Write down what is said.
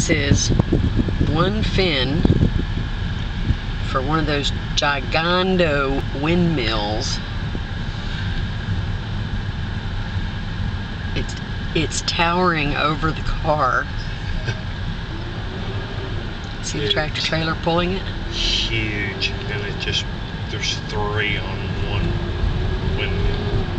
This is one fin for one of those Gigando windmills. It's towering over the car. See the tractor trailer pulling it? Huge, and there's 3 on one windmill.